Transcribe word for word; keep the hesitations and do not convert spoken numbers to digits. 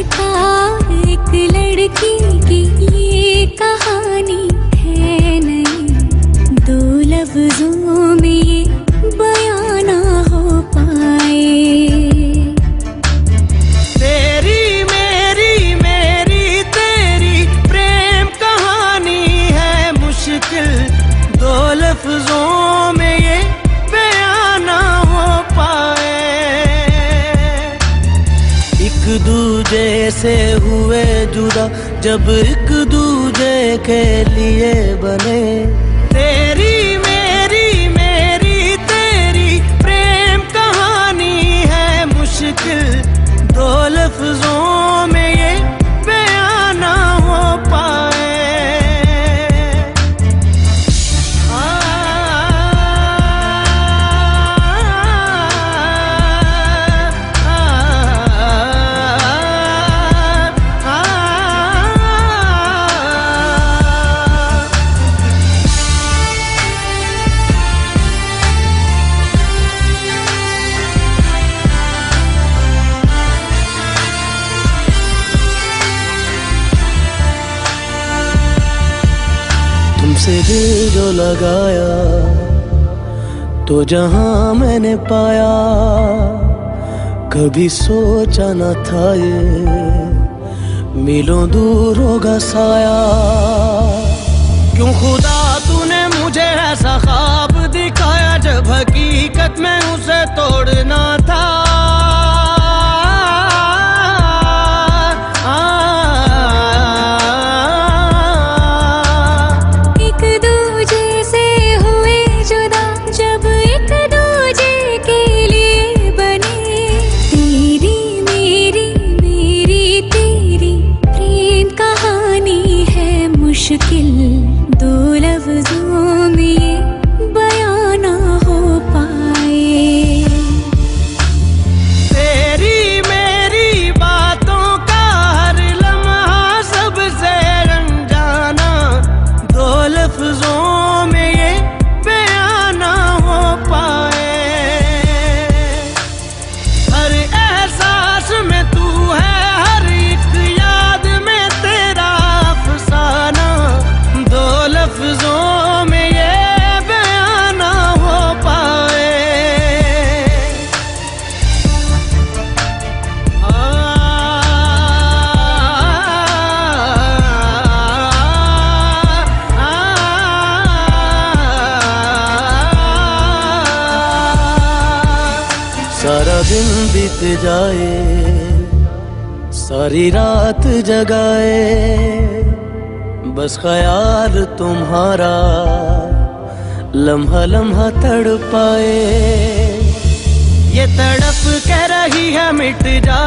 था एक लड़की की ये कहानी है नहीं, दो लफ्जों में ये बयां ना हो पाए। तेरी मेरी मेरी तेरी प्रेम कहानी है मुश्किल, दो लफ्जों में ये बयां ना हो पाए। एक दूजे से हुए जुदा जब एक दूजे के लिए बने, तेरी मेरी मेरी तेरी प्रेम कहानी है मुश्किल, दो लफ्जों में ये बयां ना हो पाए। तुमसे दिल जो लगाया तो जहां मैंने पाया, कभी सोचा न था ये मीलों दूर होगा साया। क्यों खुदा तूने मुझे ऐसा ख्वाब दिखाया जब हकीकत में उसे तोड़ना था। मुश्किल दो लफ्जों में ये बयां ना हो पाए। तेरी मेरी बातों का हर लम्हा सबसे अनजाना, दो लफ्जों में ये बयां ना हो पाए। हर एहसास में तू है, हर एक याद में तेरा अफसाना, दो लफ्जों में ये बयां ना हो पाए। आ, आ, सारा दिन बीत जाए, सारी रात जगाए, बस ख्याल तुम्हारा लम्हा लम्हा तड़पाए। ये तड़प कह रही है मिट जा